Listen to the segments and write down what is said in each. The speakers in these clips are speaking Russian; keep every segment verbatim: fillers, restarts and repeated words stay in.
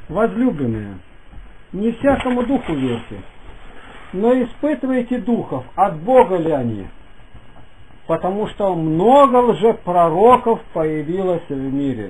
Возлюбленные, не всякому духу верьте, но испытывайте духов, от Бога ли они, потому что много лжепророков появилось в мире.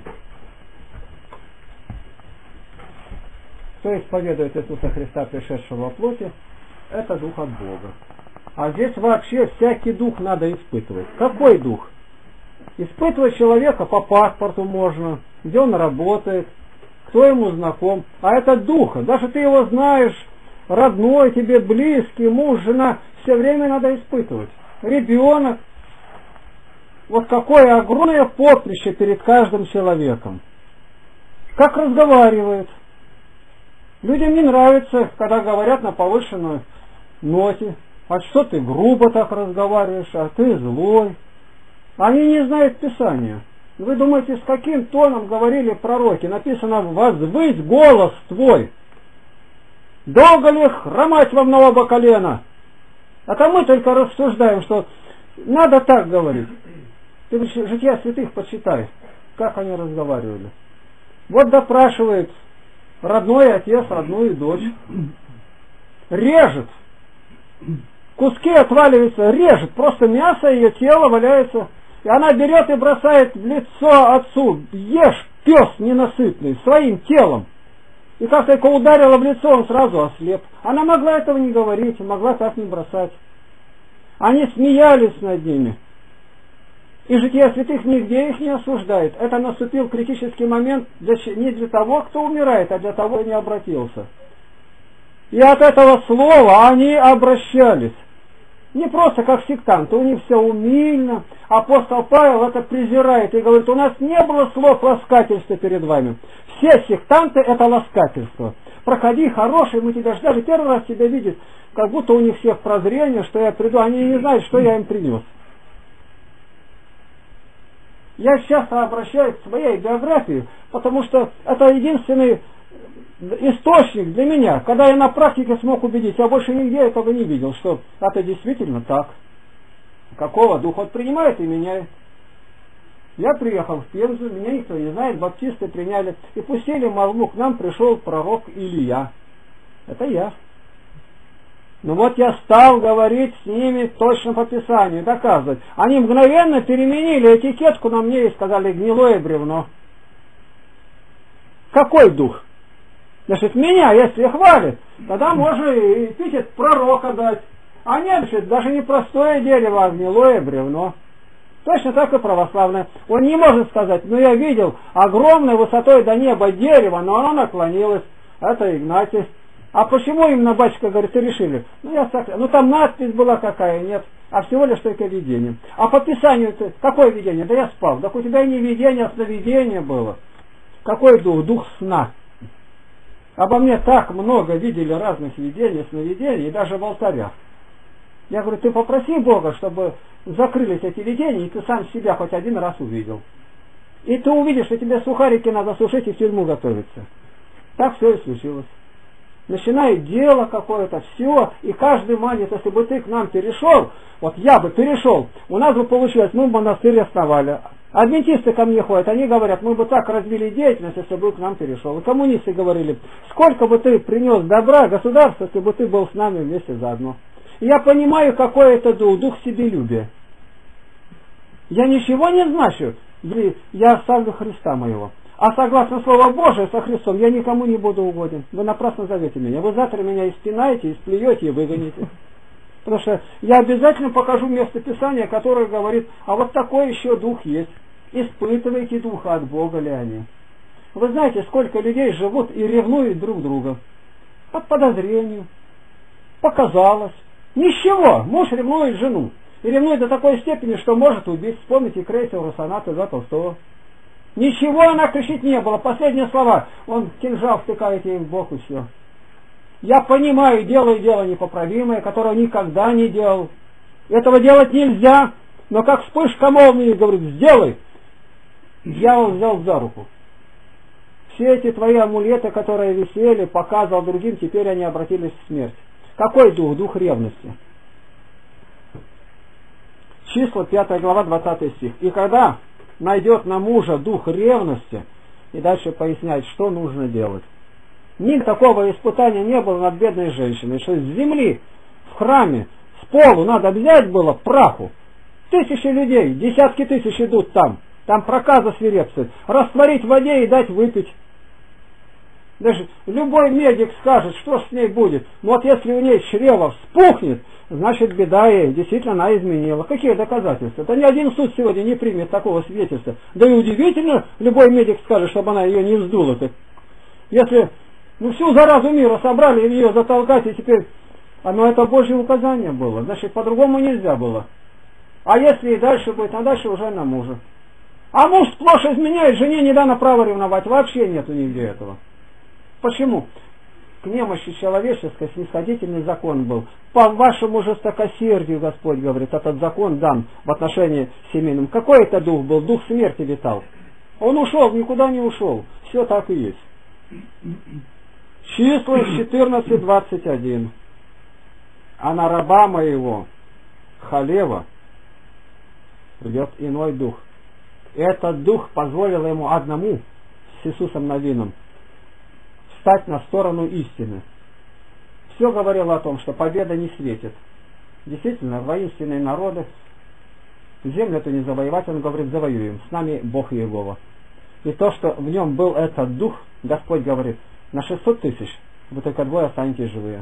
Кто исповедует Иисуса Христа, пришедшего во плоти, это дух от Бога. А здесь вообще всякий дух надо испытывать. Какой дух? Испытывать человека по паспорту можно, где он работает, кто ему знаком. А это дух, даже ты его знаешь, родной тебе, близкий, муж, жена, все время надо испытывать. Ребенок. Вот какое огромное поприще перед каждым человеком. Как разговаривает. Людям не нравится, когда говорят на повышенной ноте. А что ты грубо так разговариваешь, а ты злой. Они не знают Писания. Вы думаете, с каким тоном говорили пророки? Написано: «Возвысь голос твой». Долго ли хромать вам на оба колена? Это мы только рассуждаем, что надо так говорить. Ты жития святых почитай, как они разговаривали. Вот допрашивает родной отец родную дочь. Режет. Куски отваливаются, режет. Просто мясо ее тела валяется. И она берет и бросает в лицо отцу: ешь, пес ненасытный, своим телом. И как только ударила в лицо, он сразу ослеп. Она могла этого не говорить, могла так не бросать. Они смеялись над ними. И жития святых нигде их не осуждает. Это наступил критический момент для, не для того, кто умирает, а для того, кто не обратился. И от этого слова они обращались. Не просто как сектанты, у них все умильно. Апостол Павел это презирает и говорит: у нас не было слов ласкательства перед вами. Все сектанты это ласкательство. Проходи, хороший, мы тебя ждали, первый раз тебя видят, как будто у них всех прозрение, что я приду, они не знают, что я им принес. Я часто обращаюсь к своей биографии, потому что это единственный источник для меня, когда я на практике смог убедить, я больше нигде этого не видел, что это действительно так. Какого духа он принимает и меняет. Я приехал в Пензу, меня никто не знает, баптисты приняли и пустили молву, к нам пришел пророк Илия. Это я. Ну вот я стал говорить с ними точно по Писанию, доказывать. Они мгновенно переменили этикетку на мне и сказали: гнилое бревно. Какой дух? Значит, меня, если хвалит, тогда можно и эпитет пророка дать. А нет, значит, даже не простое дерево, а гнилое бревно. Точно так и православное. Он не может сказать: ну я видел огромной высотой до неба дерево, но оно наклонилось. Это Игнатий. А почему именно батюшка говорит, и решили? Ну я так, ну там надпись была какая, нет. А всего лишь только видение. А по Писанию, какое видение? Да я спал. Так у тебя и не видение, а сновидение было. Какой дух? Дух сна. Обо мне так много видели разных видений, сновидений, и даже в алтарях. Я говорю: ты попроси Бога, чтобы закрылись эти видения, и ты сам себя хоть один раз увидел. И ты увидишь, что тебе сухарики надо сушить и в тюрьму готовиться. Так все и случилось. Начинает дело какое-то, все, и каждый манит, если бы ты к нам перешел, вот я бы перешел, у нас бы получилось, мы бы монастырь основали. Адвентисты ко мне ходят, они говорят: мы бы так развили деятельность, если бы к нам перешел. И коммунисты говорили: сколько бы ты принес добра государству, если бы ты был с нами вместе заодно. И я понимаю, какой это дух, дух себелюбия. Я ничего не значу, я оставлю Христа моего. А согласно Слову Божие со Христом я никому не буду угоден. Вы напрасно зовете меня. Вы завтра меня испинаете, исплюете и выгоните. Потому что я обязательно покажу место Писания, которое говорит: а вот такой еще дух есть. Испытывайте духа, от Бога ли они. Вы знаете, сколько людей живут и ревнуют друг друга. По подозрению. Показалось. Ничего. Муж ревнует жену. И ревнует до такой степени, что может убить. Вспомните крейсер Росоната за Толстого. Ничего она кричить не было. Последние слова. Он кинжал втыкает ей в бок и все. Я понимаю, делаю дело непоправимое, которого никогда не делал. Этого делать нельзя. Но как вспышка молнии, говорит: сделай. Дьявол взял за руку. Все эти твои амулеты, которые висели, показывал другим, теперь они обратились в смерть. Какой дух? Дух ревности. Числа пятая глава, двадцатый стих. И когда найдет на мужа дух ревности, и дальше поясняет, что нужно делать. Ни такого испытания не было над бедной женщиной, что с земли в храме, с полу надо взять было праху. Тысячи людей, десятки тысяч идут там. Там проказа свирепствует. Растворить в воде и дать выпить. Даже любой медик скажет, что с ней будет. Но вот если у ней чрево вспухнет, значит беда ей, действительно она изменила. Какие доказательства? Это ни один суд сегодня не примет такого свидетельства. Да и удивительно, любой медик скажет, чтобы она ее не вздула. Если ну, всю заразу мира собрали ее затолкать, и теперь... А ну это Божье указание было. Значит, по-другому нельзя было. А если и дальше будет, а дальше уже на мужа. А муж сплошь изменяет, жене не дано право ревновать. Вообще нету нигде этого. Почему? К немощи человеческой снисходительный закон был. По вашему жестокосердию, Господь говорит, этот закон дан в отношении семейным. Какой это дух был? Дух смерти витал. Он ушел, никуда не ушел. Все так и есть. Числа четырнадцать двадцать один. А на раба моего, Халева, придет иной дух. Этот дух позволил ему одному, с Иисусом Навином, встать на сторону истины. Все говорило о том, что победа не светит. Действительно, воинственные народы, землю-то не завоевать, он говорит, завоюем, с нами Бог Иегова. И то, что в нем был этот дух, Господь говорит, на шестьсот тысяч вы только двое останетесь живые.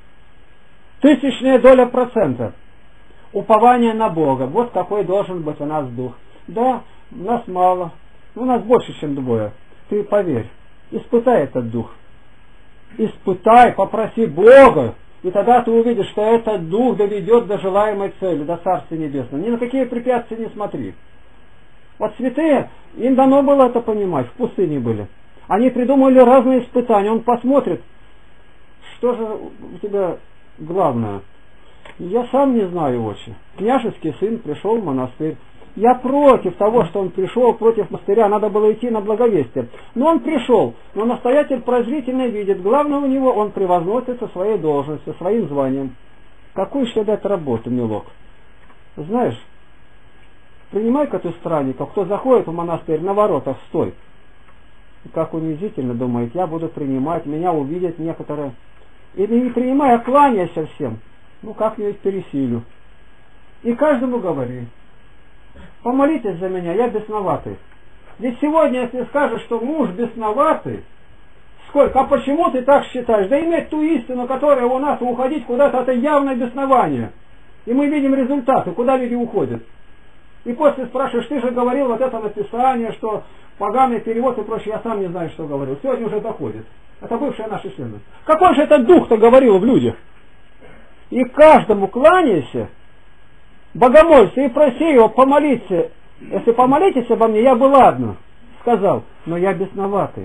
Тысячная доля процента. Упование на Бога. Вот какой должен быть у нас дух. Да, у нас мало. У нас больше, чем двое. Ты поверь. Испытай этот дух. Испытай, попроси Бога. И тогда ты увидишь, что этот дух доведет до желаемой цели, до Царствия Небесного. Ни на какие препятствия не смотри. Вот святые, им дано было это понимать. В пустыне были. Они придумали разные испытания. Он посмотрит, что же у тебя главное. Я сам не знаю очень. Княжеский сын пришел в монастырь. Я против того, что он пришел, против монастыря, надо было идти на благовестие. Но он пришел, но настоятель прозрительно видит. Главное у него, он превозносится своей должностью, своим званием. Какую еще дать работу, милок? Знаешь, принимай-ка ты странников, кто заходит в монастырь, на воротах стой. И как унизительно, думает, я буду принимать, меня увидят некоторые. И не принимай, а кланяйся всем. Ну, как-нибудь пересилю. И каждому говори. Помолитесь за меня, я бесноватый. Ведь сегодня, если скажешь, что муж бесноватый, сколько, а почему ты так считаешь? Да иметь ту истину, которая у нас, уходить куда-то, это явное беснование. И мы видим результаты, куда люди уходят. И после спрашиваешь, ты же говорил вот это написание, что поганый перевод и прочее, я сам не знаю, что говорил. Сегодня уже доходит. Это бывшие наши члены. Какой же этот дух-то говорил в людях? И каждому кланяйся, богомолься и проси его помолиться. Если помолитесь обо мне, я бы ладно, сказал, но я бесноватый.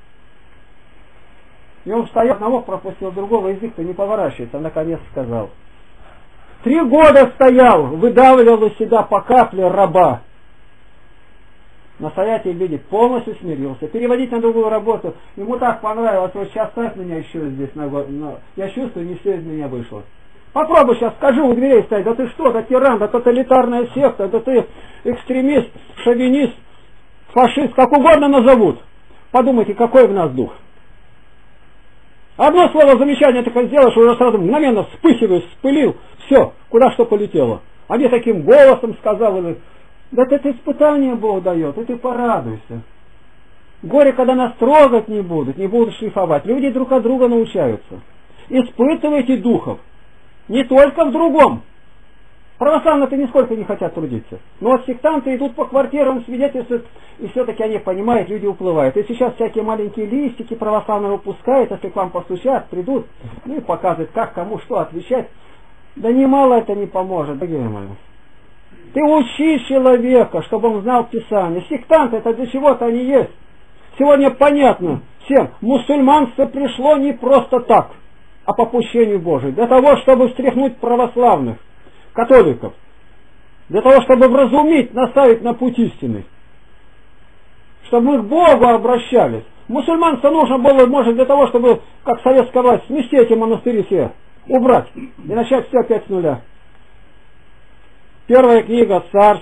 И он встает, одного пропустил, другого, язык-то не поворачивается, наконец сказал. Три года стоял, выдавливал из себя по капле раба. Настоятель видит, полностью смирился. Переводить на другую работу, ему так понравилось, вот сейчас ставь меня еще здесь, на, на, я чувствую, не все из меня вышло. Попробуй сейчас, скажи у дверей стоять, да ты что, да тиран, да тоталитарная секта, да ты экстремист, шовинист, фашист, как угодно назовут. Подумайте, какой в нас дух. Одно слово замечание такое сделаешь, уже сразу мгновенно вспыхиваешь, вспылил, все, куда что полетело. А мне таким голосом сказал, да это испытание Бог дает, и ты порадуйся. Горе, когда нас трогать не будут, не будут шлифовать. Люди друг от друга научаются. Испытывайте духов. Не только в другом. Православные-то нисколько не хотят трудиться. Но вот сектанты идут по квартирам, свидетельствуют, и все-таки они понимают, люди уплывают. И сейчас всякие маленькие листики православные выпускают, если к вам постучат, придут, ну и показывают, как, кому, что отвечать. Да немало это не поможет, дорогие мои. Ты учи человека, чтобы он знал Писание. Сектанты, это для чего-то они есть. Сегодня понятно всем, мусульманство пришло не просто так, а по попущению Божию. Для того, чтобы встряхнуть православных, католиков. Для того, чтобы вразумить, наставить на путь истины. Чтобы мы к Богу обращались. Мусульманство нужно было, может, для того, чтобы, как советская власть, снести эти монастыри все, убрать и начать все опять с нуля. Первая книга Царств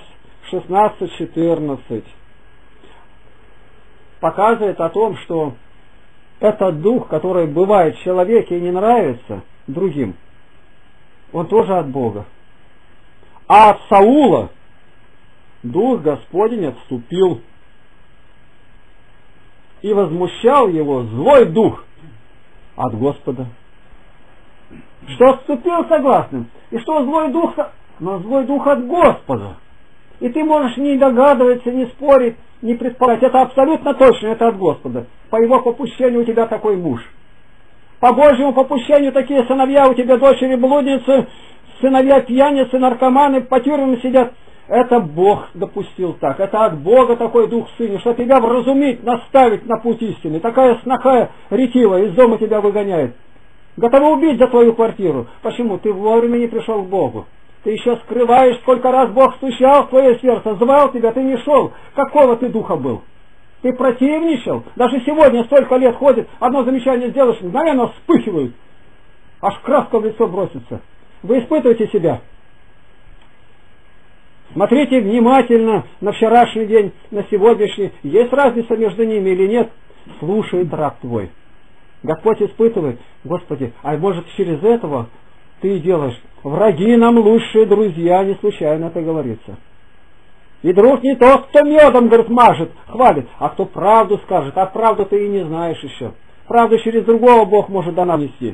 шестнадцать четырнадцать показывает о том, что этот дух, который бывает в человеке и не нравится другим, он тоже от Бога. А от Саула дух Господень отступил, и возмущал его злой дух от Господа. Что отступил, согласен, и что злой дух, но злой дух от Господа. И ты можешь не догадываться, не спорить, не предполагать. Это абсолютно точно, это от Господа. По его попущению у тебя такой муж. По Божьему попущению такие сыновья у тебя, дочери блудницы, сыновья пьяницы, наркоманы, по тюрьмам сидят. Это Бог допустил так. Это от Бога такой дух в сыне, что тебя вразумить, наставить на путь истины. Такая сноха ретивая из дома тебя выгоняет. Готова убить за твою квартиру. Почему? Ты вовремя не пришел к Богу. Ты еще скрываешь, сколько раз Бог стучал в твое сердце, звал тебя, ты не шел. Какого ты духа был? Ты противничал? Даже сегодня столько лет ходит, одно замечание сделаешь, мгновенно вспыхивают. Аж краска в лицо бросится. Вы испытываете себя. Смотрите внимательно на вчерашний день, на сегодняшний. Есть разница между ними или нет? Слушает раб твой. Господь испытывает. Господи, а может через этого ты делаешь? Враги нам лучшие друзья, не случайно это говорится. И друг не тот, кто медом, говорит, мажет, хвалит, а кто правду скажет. А правду ты и не знаешь еще. Правду через другого Бог может до нас нести.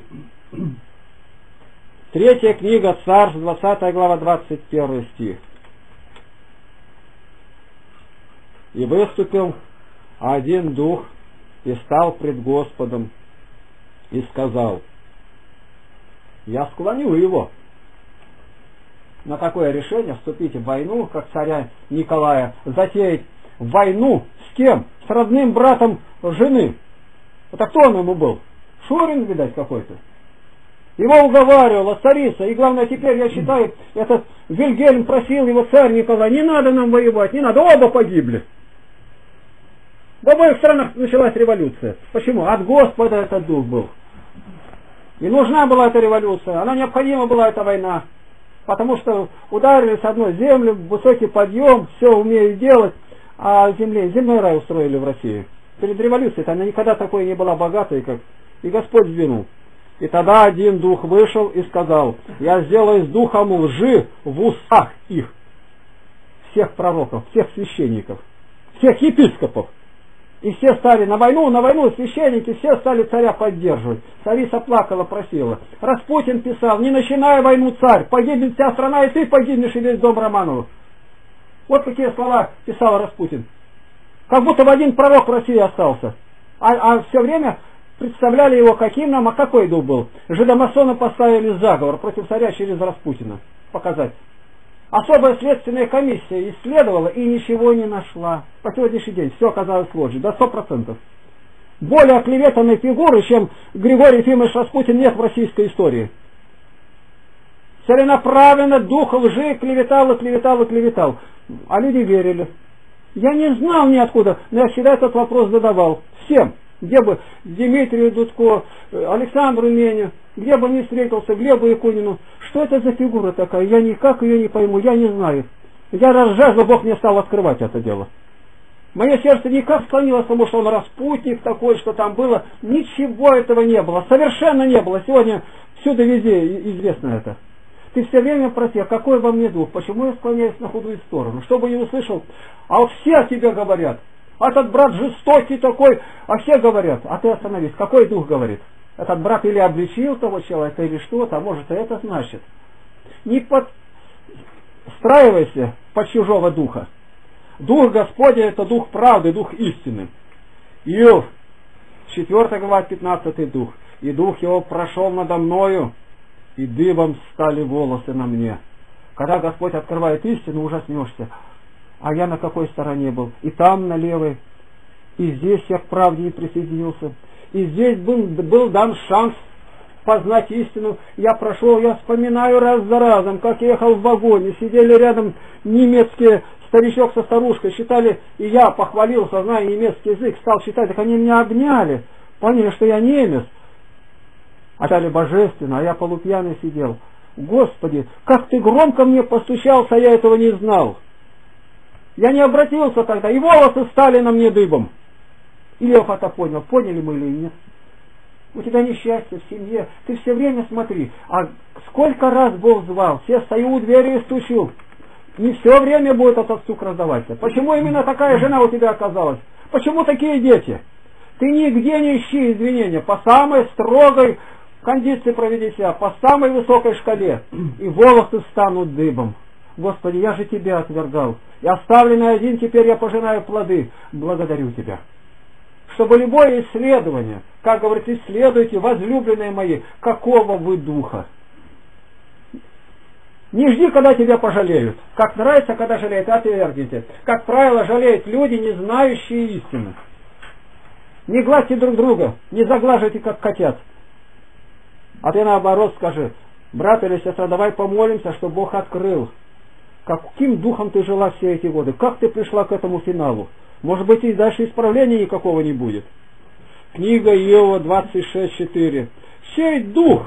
Третья книга Царств, двадцатая глава, двадцать первый стих. И выступил один дух, и стал пред Господом, и сказал: я склоню его на такое решение вступить в войну, как царя Николая, затеять войну с кем? С родным братом жены. Это кто он ему был? Шурин, видать, какой-то. Его уговаривала царица, и главное, теперь я считаю, этот Вильгельм просил его, царь Николай, не надо нам воевать, не надо, оба погибли. В обоих странах началась революция. Почему? От Господа этот дух был. И нужна была эта революция, она необходима была, эта война. Потому что ударили с одной земли, высокий подъем, все умеют делать, а земле, земной рай устроили в России. Перед революцией она никогда такой не была богатой, как и Господь сдвинул. И тогда один дух вышел и сказал: я сделаю с духом лжи в устах их, всех пророков, всех священников, всех епископов. И все стали на войну, на войну, священники, все стали царя поддерживать. Царица плакала, просила. Распутин писал: не начинай войну, царь, погибнет вся страна, и ты погибнешь, и весь дом Романовых. Вот такие слова писал Распутин. Как будто в один пророк в России остался. А, а все время представляли его каким нам, а какой дух был. Жидомасоны поставили заговор против царя через Распутина. Показать. Особая следственная комиссия исследовала и ничего не нашла. По сегодняшний день все оказалось ложью, до сто процентов. Более оклеветанной фигуры, чем Григорий Ефимович Распутин, нет в российской истории. Целенаправленно дух лжи клеветал и клеветал и клеветал. А люди верили. Я не знал ниоткуда, но я всегда этот вопрос задавал. Всем. Где бы Дмитрию Дудко, Александру Меню, где бы ни встретился, Глебу Якунину, что это за фигура такая? Я никак ее не пойму, я не знаю. Я разжажу, Бог мне стал открывать это дело. Мое сердце никак склонилось к тому, что он распутник такой, что там было. Ничего этого не было, совершенно не было. Сегодня всюду везде известно это. Ты все время просил, какой во мне дух, почему я склоняюсь на худую сторону, чтобы не услышал, а вот все о тебе говорят. Этот брат жестокий такой, а все говорят, а ты остановись, какой дух говорит? Этот брат или обличил того человека, или что-то, а может и это значит. Не подстраивайся под чужого духа. Дух Господень — это дух правды, дух истины. Иов, четвёртая глава, пятнадцатый дух. И дух его прошел надо мною, и дыбом стали волосы на мне. Когда Господь открывает истину, ужаснешься. А я на какой стороне был? И там на левой, и здесь я к правде не присоединился. И здесь был, был дан шанс познать истину. Я прошел, я вспоминаю раз за разом, как я ехал в вагоне, сидели рядом немецкие старичок со старушкой, читали, и я похвалился, зная немецкий язык, стал читать, так они меня обняли, поняли, что я немец. А читали божественно, а я полупьяный сидел. Господи, как ты громко мне постучался, я этого не знал. Я не обратился тогда, и волосы стали на мне дыбом. Или Иов это понял, поняли мы или нет. у тебя несчастье в семье, ты все время смотри, а сколько раз Бог звал, все стою у двери и стучу, не все время будет этот стук раздаваться. Почему именно такая жена у тебя оказалась? Почему такие дети? Ты нигде не ищи извинения, по самой строгой кондиции проведи себя, по самой высокой шкале, и волосы станут дыбом. Господи, я же тебя отвергал, и оставленный один теперь я пожинаю плоды, благодарю тебя. Чтобы любое исследование, как говорит, исследуйте, возлюбленные мои, какого вы духа. Не жди, когда тебя пожалеют. Как нравится, когда жалеют, отвергните. Как правило, жалеют люди, не знающие истины. Не гладьте друг друга, не заглаживайте, как котят. А ты наоборот скажи, брат или сестра, давай помолимся, чтобы Бог открыл. Каким духом ты жила все эти годы? Как ты пришла к этому финалу? Может быть, и дальше исправления никакого не будет. Книга Иова двадцать шесть четыре. Сей дух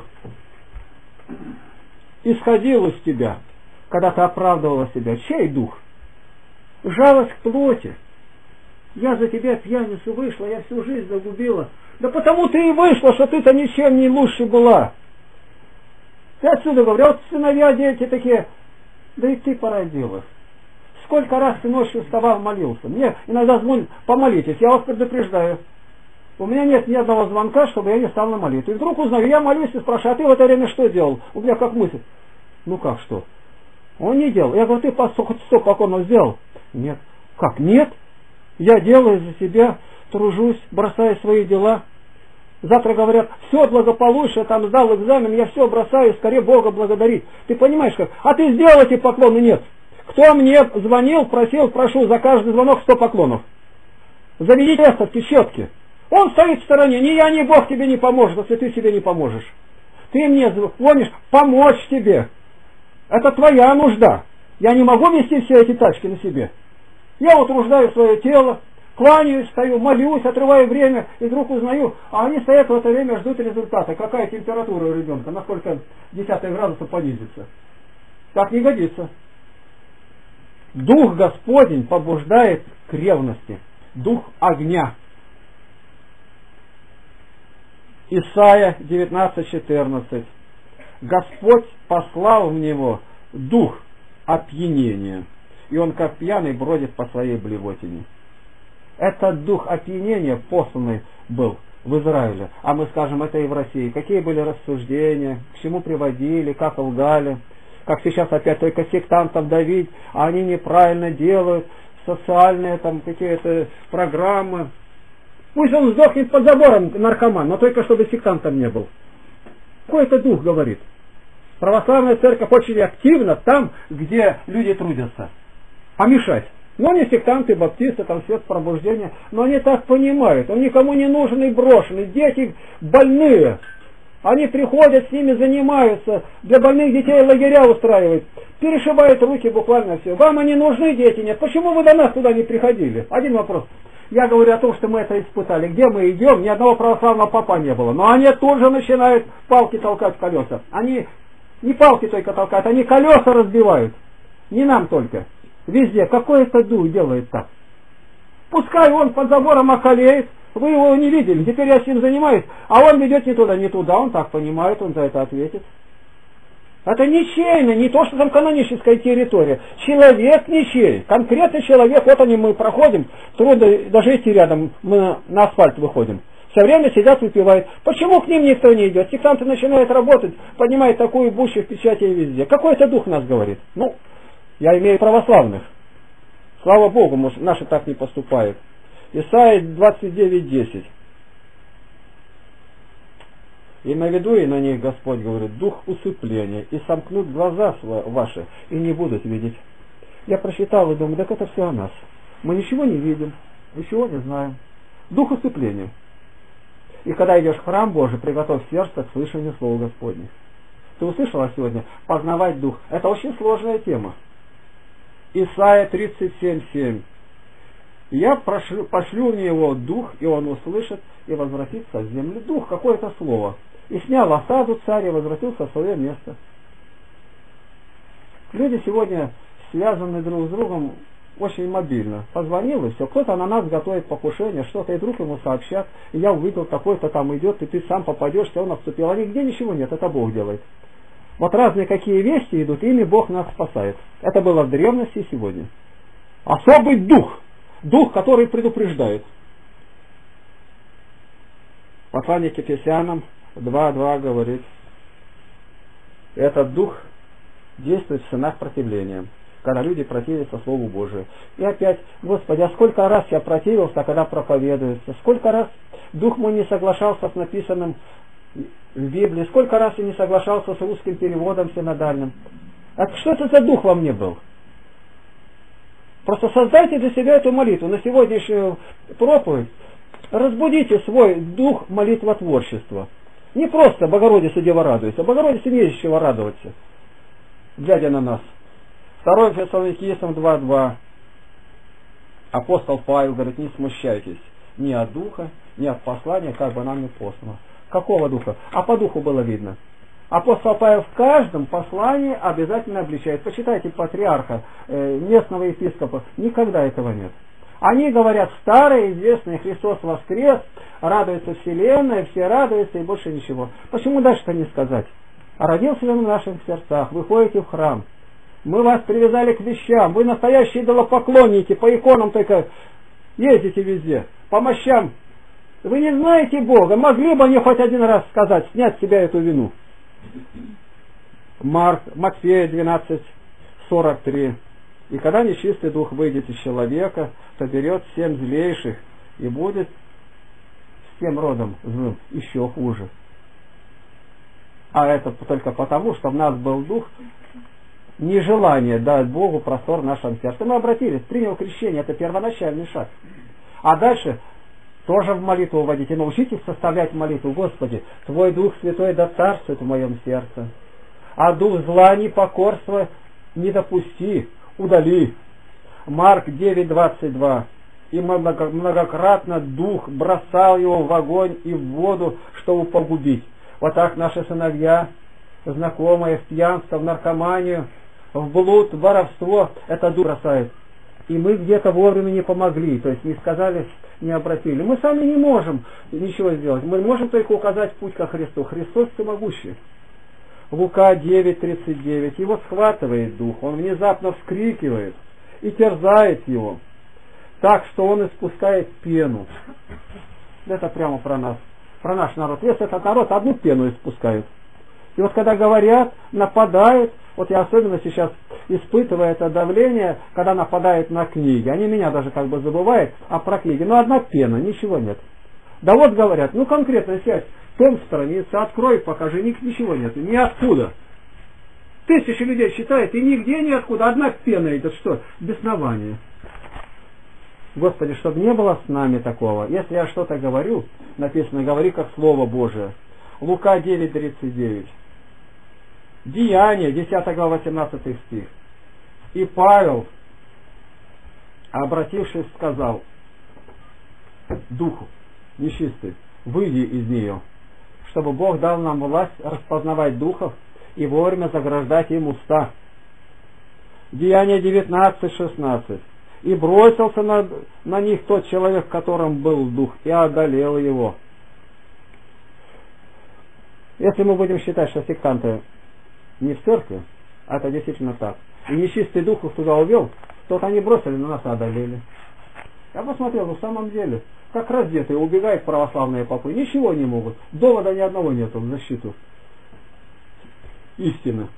исходил из тебя, когда ты оправдывала себя. Чей дух? Жалость к плоти. Я за тебя пьяницу вышла, я всю жизнь загубила. Да потому ты и вышла, что ты-то ничем не лучше была. Ты отсюда говорю, вот сыновья, дети такие, да и ты породила. Сколько раз ты ночью вставал, молился. Мне иногда звонят, помолитесь, я вас предупреждаю. У меня нет ни одного звонка, чтобы я не стал на молитву. И вдруг узнаю, я молюсь и спрашиваю, а ты в это время что делал? У меня как мысль. Ну как что? Он не делал. Я говорю, ты хоть сто поклонов сделал? Нет. Как? Нет? Я делаю за себя, тружусь, бросаю свои дела. Завтра говорят, все благополучно, там сдал экзамен, я все бросаю, скорее Бога благодарить. Ты понимаешь как? А ты сделал эти поклоны? Нет. Кто мне звонил, просил, прошу, за каждый звонок сто поклонов. Заведите выставки четкие. Он стоит в стороне, ни я, ни Бог тебе не поможет, если ты себе не поможешь. Ты мне звонишь помочь тебе. Это твоя нужда. Я не могу вести все эти тачки на себе. Я утруждаю свое тело, кланяюсь, стою, молюсь, отрываю время, и вдруг узнаю, а они стоят в это время, ждут результата. Какая температура у ребенка, насколько десятых градусов понизится. Так не годится. Дух Господень побуждает к ревности. Дух огня. Исайя девятнадцать четырнадцать. Господь послал в него дух опьянения, и он как пьяный бродит по своей блевотине. Этот дух опьянения посланный был в Израиле, а мы скажем, это и в России. Какие были рассуждения, к чему приводили, как лгали, как сейчас опять только сектантов давить, а они неправильно делают, социальные там какие-то программы. Пусть он сдохнет под забором, наркоман, но только чтобы сектантом не был. Какой это дух говорит? Православная церковь очень активна там, где люди трудятся. А мешать? Но не сектанты, баптисты, там свет пробуждения, но они так понимают, он никому не нужен и брошенный, дети больные. Они приходят, с ними занимаются, для больных детей лагеря устраивают, перешивают руки буквально все. Вам они нужны, дети нет. Почему вы до нас туда не приходили? Один вопрос. Я говорю о том, что мы это испытали. Где мы идем, ни одного православного папа не было. Но они тут же начинают палки толкать в колеса. Они не палки только толкают, они колеса разбивают. Не нам только. Везде. Какой это дух делает так? Пускай он под забором околеет. Вы его не видели. Теперь я с ним занимаюсь. А он ведет не туда, не туда. Он так понимает, он за это ответит. Это ничейно, не то, что там каноническая территория. Человек ничей. Конкретный человек, вот они мы проходим. Трудно даже идти рядом, мы на асфальт выходим. Все время сидят, выпивают. Почему к ним никто не идет? Сектанты начинают работать, поднимают такую бучу в печати и везде. Какой это дух нас говорит? Ну, я имею православных. Слава Богу, может, наши так не поступают. Исайя двадцать девять десять. И наведу и на них, Господь говорит, дух усыпления, и сомкнут глаза ваши, и не будут видеть. Я прочитал и думаю, так это все о нас. Мы ничего не видим, ничего не знаем. Дух усыпления. И когда идешь в храм Божий, приготовь сердце к слышанию Слова Господня. Ты услышала сегодня? Познавать дух. Это очень сложная тема. Исайя тридцать семь семь. Я прошлю, пошлю в него дух, и он услышит, и возвратится в землю. Дух, какое-то слово. И снял осаду царь, и возвратился в свое место. Люди сегодня связаны друг с другом очень мобильно. Позвонил и все. Кто-то на нас готовит покушение, что-то, и вдруг ему сообщат. И я увидел, такой-то там идет, и ты сам попадешь, и он обступил. А нигде ничего нет, это Бог делает. Вот разные какие вести идут, ими Бог нас спасает. Это было в древности и сегодня. Особый дух. Дух, который предупреждает. Послание к Ефесянам два два говорит. Этот дух действует в сынах противления, когда люди противятся Слову Божию. И опять, Господи, а сколько раз я противился, когда проповедуется, сколько раз дух мой не соглашался с написанным в Библии, сколько раз я не соглашался с русским переводом синодальным. А что это за дух во мне был? Просто создайте для себя эту молитву на сегодняшнюю проповедь. Разбудите свой дух молитвотворчества. Не просто Богородице Дева радуется, а Богородице не из чего радоваться, глядя на нас. второе Фессалоникийцам два два. Апостол Павел говорит, не смущайтесь ни от духа, ни от послания, как бы нам ни послано. Какого духа? А по духу было видно. Апостол Павел в каждом послании обязательно обличает. Почитайте патриарха, э, местного епископа. Никогда этого нет. Они говорят, старое, известное, Христос воскрес, радуется вселенная, все радуются и больше ничего. Почему дальше-то не сказать? А родился он в наших сердцах, вы ходите в храм. Мы вас привязали к вещам, вы настоящие идолопоклонники, по иконам только ездите везде, по мощам. Вы не знаете Бога, могли бы они хоть один раз сказать, снять с себя эту вину. Марк, Матфея двенадцать сорок три. И когда нечистый дух выйдет из человека, то берет семь злейших и будет с тем родом злым еще хуже. А это только потому, что в нас был дух нежелание дать Богу простор в нашем сердце. Мы обратились, принял крещение, это первоначальный шаг. А дальше тоже в молитву вводите. Научитесь составлять молитву. Господи, Твой Дух Святой да царствует в моем сердце. А дух зла, непокорства не допусти, удали. Марк девять двадцать два. И многократно дух бросал его в огонь и в воду, чтобы погубить. Вот так наши сыновья, знакомые в пьянство, в наркоманию, в блуд, в воровство, это дух бросает. И мы где-то вовремя не помогли, то есть не сказали, не обратили. Мы сами не можем ничего сделать. Мы можем только указать путь ко Христу. Христос всемогущий. Лука девять тридцать девять. Его схватывает дух, он внезапно вскрикивает и терзает его, так что он испускает пену. Это прямо про нас, про наш народ. Весь этот народ одну пену испускает. И вот когда говорят, нападают, вот я особенно сейчас испытываю это давление, когда нападают на книги. Они меня даже как бы забывают, а про книги. Ну одна пена, ничего нет. Да вот говорят, ну конкретно сядь, том страницы, открой, покажи, ничего нет, ниоткуда. Тысячи людей читают, и нигде ниоткуда, одна пена идет, что? Беснование. Господи, чтобы не было с нами такого. Если я что-то говорю, написано, говори как Слово Божие. Лука девять тридцать девять. Деяния, десятая глава, восемнадцатый стих. И Павел, обратившись, сказал духу нечистый, выйди из нее, чтобы Бог дал нам власть распознавать духов и вовремя заграждать им уста. Деяния девятнадцать шестнадцать. И бросился на, на них тот человек, в котором был дух, и одолел его. Если мы будем считать, что сектанты не в церкви, а это действительно так, и нечистый дух их туда увел, то они бросили на нас и одолели. Я посмотрел, ну в самом деле, как раздетые убегают православные попы, ничего не могут, довода ни одного нету в защиту истины.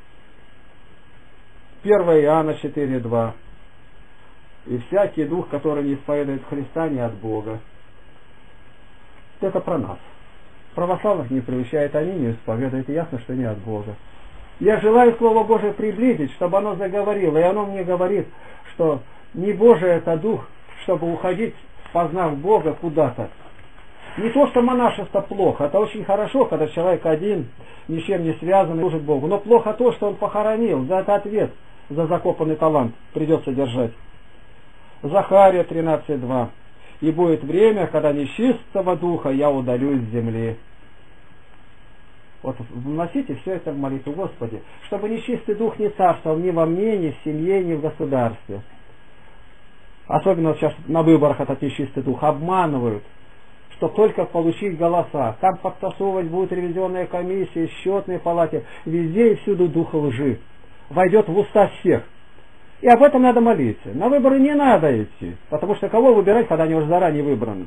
первое Иоанна четыре два. И всякий дух, который не исповедует Христа, не от Бога. Это про нас. Православных не привещает, они не исповедуют, и ясно, что не от Бога. Я желаю Слово Божие приблизить, чтобы оно заговорило, и оно мне говорит, что не Божий это дух, чтобы уходить, познав Бога куда-то. Не то, что монашество плохо, это очень хорошо, когда человек один, ничем не связан, служит Богу, но плохо то, что он похоронил, за это ответ, за закопанный талант придется держать. Захария тринадцать два. И будет время, когда нечистого духа я удалю из земли. Вот вносите все это в молитву, Господи, чтобы нечистый дух не царствовал ни во мне, ни в семье, ни в государстве. особенно сейчас на выборах этот нечистый дух, обманывают, что только получить голоса. Там подтасовывать будет ревизионная комиссия, счетные палаты, везде и всюду дух лжи. Войдет в уста всех. И об этом надо молиться. На выборы не надо идти, потому что кого выбирать, когда они уже заранее выбраны.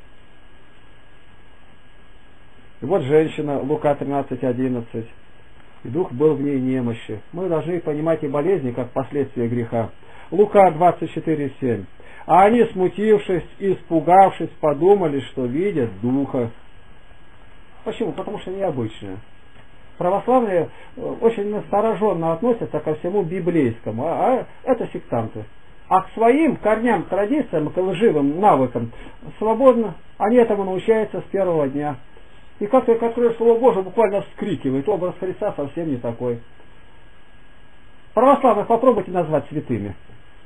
И вот женщина, Лука тринадцать одиннадцать. И дух был в ней немощи. Мы должны понимать и болезни, как последствия греха. Лука двадцать четыре семь. А они, смутившись и испугавшись, подумали, что видят духа. Почему? Потому что необычное. Православные очень настороженно относятся ко всему библейскому, а это сектанты. А к своим корням, традициям, к лживым навыкам свободно, они этому научаются с первого дня. И как только откроешь Слово Божие, буквально вскрикивает, образ Христа совсем не такой. Православных попробуйте назвать святыми.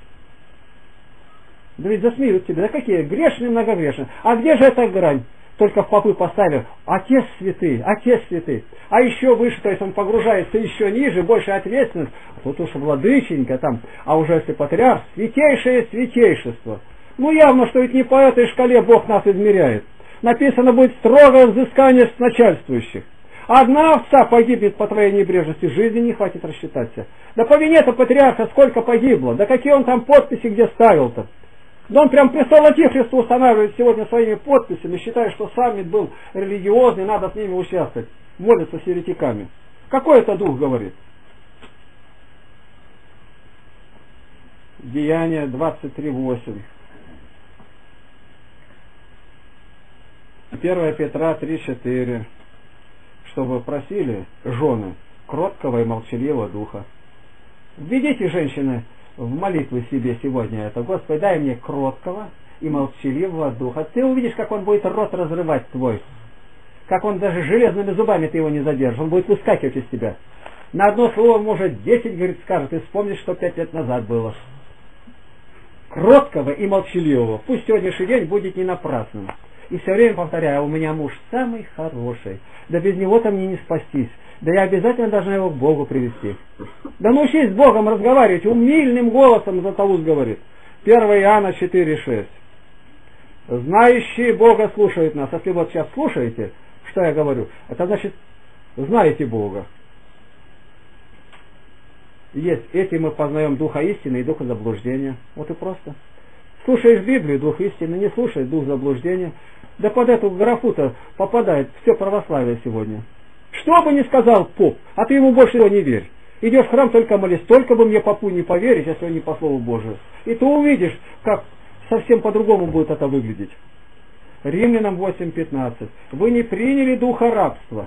Да ведь засмеют тебя. Да какие? Грешные, многогрешные. А где же эта грань? Только в попы поставили. Отец святый, отец святый. А еще выше, то есть он погружается еще ниже, больше ответственность. А тут уж владыченька там. А уже если патриарх, святейшее святейшество. Ну явно, что ведь не по этой шкале Бог нас измеряет. Написано будет строгое взыскание с начальствующих. Одна овца погибнет по твоей небрежности, жизни не хватит рассчитаться. Да по вине-то патриарха сколько погибло, да какие он там подписи где ставил-то. Да он прям престол Антихриста устанавливает сегодня своими подписями, считая, что саммит был религиозный, надо с ними участвовать, молятся с еретиками. Какой это дух говорит? Деяние двадцать три восемь. первое Петра три четыре. Чтобы просили жены кроткого и молчаливого духа. Введите, женщины, в молитвы себе сегодня это: Господи, дай мне кроткого и молчаливого духа. Ты увидишь, как он будет рот разрывать твой. Как он даже железными зубами ты его не задержишь. Он будет выскакивать из тебя. На одно слово, может, десять, говорит, скажет, и вспомнишь, что пять лет назад было. Кроткого и молчаливого. Пусть сегодняшний день будет не напрасным. И все время повторяю: у меня муж самый хороший. Да без него-то мне не спастись. Да я обязательно должна его к Богу привести. Да научись с Богом разговаривать, умильным голосом Златоуст говорит. первое Иоанна четыре шесть. Знающие Бога слушают нас. Если вот сейчас слушаете, что я говорю, это значит, знаете Бога. Есть, этим мы познаем духа истины и духа заблуждения. Вот и просто. Слушаешь Библию, дух истины, не слушаешь, дух заблуждения. Да под эту графу-то попадает все православие сегодня. Что бы ни сказал поп, а ты ему больше не верь. Идешь в храм, только молись, только бы мне попу не поверить, если не по Слову Божию. И ты увидишь, как совсем по-другому будет это выглядеть. Римлянам восемь пятнадцать. Вы не приняли духа рабства.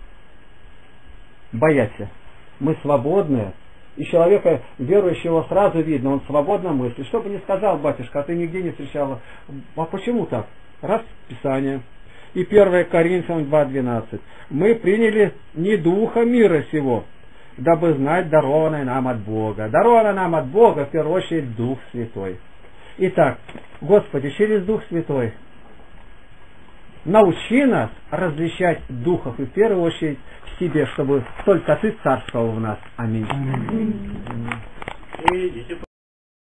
Бояться. Мы свободные. И человека верующего сразу видно, он свободно мыслит. Что бы ни сказал батюшка, а ты нигде не встречала. А почему так? Раз Писание. И первое Коринфянам два двенадцать. Мы приняли не духа мира сего, дабы знать дарованное нам от Бога. Дарованное нам от Бога, в первую очередь, Дух Святой. Итак, Господи, через Дух Святой научи нас различать духов, и в первую очередь к Тебе, чтобы только Ты царствовал в нас. Аминь. Аминь.